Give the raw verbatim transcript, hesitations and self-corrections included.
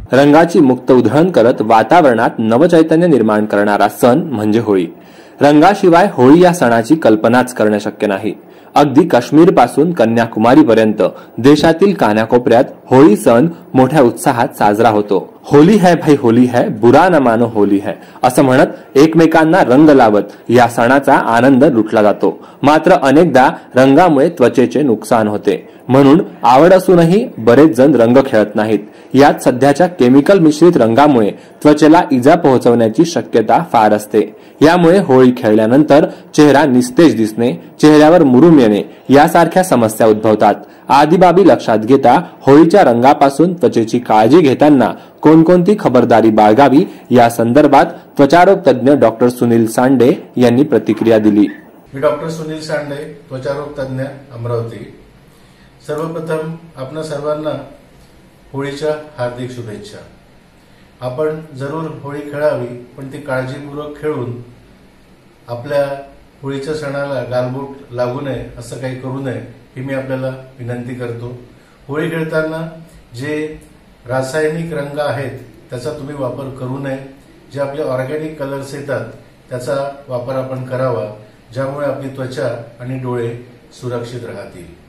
रंगाची मुक्त उधळण करत वातावरणात नवचैतन्य निर्माण करणारा सण म्हणजे होळी। रंगाशिवाय होळी या सणाची कल्पनाच करणे शक्य नाही। अगदी काश्मीर पासून कन्याकुमारी पर्यंत देशातील कानाकोपऱ्यात होळी सण मोठ्या उत्साहात साजरा होतो। होली है भाई होली है, बुरा न मानो होली है असं म्हणत एकमेकांना रंग लावत या सणाचा आनंद लुटला जातो। मात्र अनेकदा रंगामुळे त्वचेचे नुकसान होते, म्हणून आवड असूनही बरेच जण रंग खेळत नाहीत। यात सध्याच्या केमिकल मिश्रित रंगामुळे त्वचेला इजा पोहोचवण्याची शक्यता फार असते। यामुळे होळी खेळल्यानंतर चेहरा निस्तेज दिसणे, चेहऱ्यावर मुरूम येणे यासारख्या समस्या उद्भवतात। आदी बाबी लक्षात घेता होळीच्या रंगापासून त्वचेची काळजी घेताना कोणकोणती खबरदारी बाळगावी या संदर्भात त्वचारोग तज्ञ डॉक्टर सुनील सांडे यांनी प्रतिक्रिया दिली। मी डॉक्टर सुनील सांडे, त्वचारोग तज्ञ, अमरावती। सर्वप्रथम आपणा सर्वांना होळीच्या हार्दिक शुभेच्छा। आपण जरूर होळी खेळावी, पण ती काळजीपूर्वक खेळून आपल्या होळीच्या सणाला गालबोट लागू नये, असं काही करू नये ही मी आपल्याला विनंती करतो। होळी खेळताना जे रासायनिक रंग आहेत त्याचा तुम्ही वापर करू नये। जे आपले ऑर्गॅनिक कलर्स येतात त्याचा वापर आपण करावा, ज्यामुळे आपली त्वचा आणि डोळे सुरक्षित राहतील।